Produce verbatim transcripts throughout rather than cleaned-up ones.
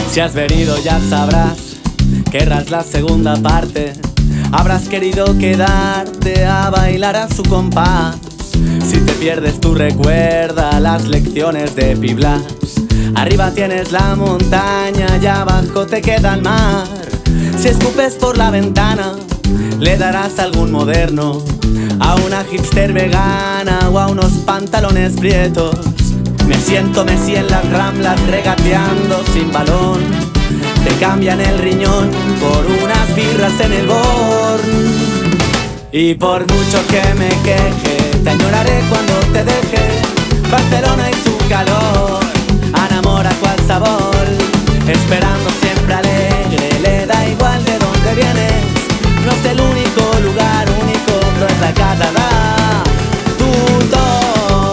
Si has venido ya sabrás, querrás la segunda parte. Habrás querido quedarte a bailar a su compás. Si te pierdes tú recuerda las lecciones de Pi Blas. Arriba tienes la montaña y abajo te queda el mar. Si escupes por la ventana le darás algún moderno, a una hipster vegana o a unos pantalones prietos. Me siento Messi en las Ramblas regateando sin balón. Te cambian el riñón por unas birras en el Born. Y por mucho que me queje, te añoraré cuando te deje. Barcelona y su calor, enamora cual sabor. Esperando siempre alegre, le da igual de dónde vienes. No es el único lugar único, pero es la casa da tutón.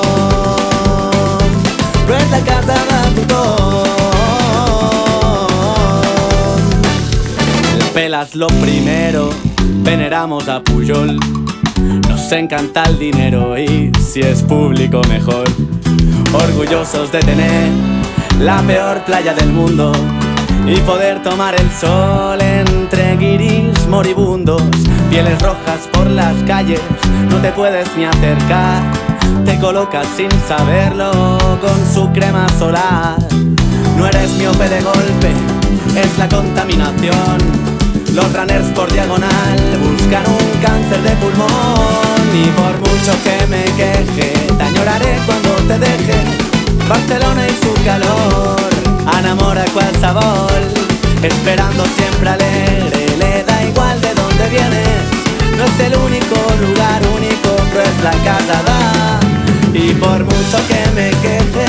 Pero es la casa da tutón. Pelas lo primero, veneramos a Pujol. Nos encanta el dinero y si es público mejor. Orgullosos de tener la peor playa del mundo y poder tomar el sol entre guiris moribundos. Pieles rojas por las calles, no te puedes ni acercar. Te colocas sin saberlo con su crema solar. No eres miope de golpe, es la contaminación. Los runners por diagonal buscan un cáncer de pulmón. Y por mucho que me queje, te añoraré cuando te deje. Barcelona y su calor, enamora cual sabor. Esperando siempre alegre, le da igual de dónde vienes. No es el único lugar único, pero es la casa da. Y por mucho que me queje,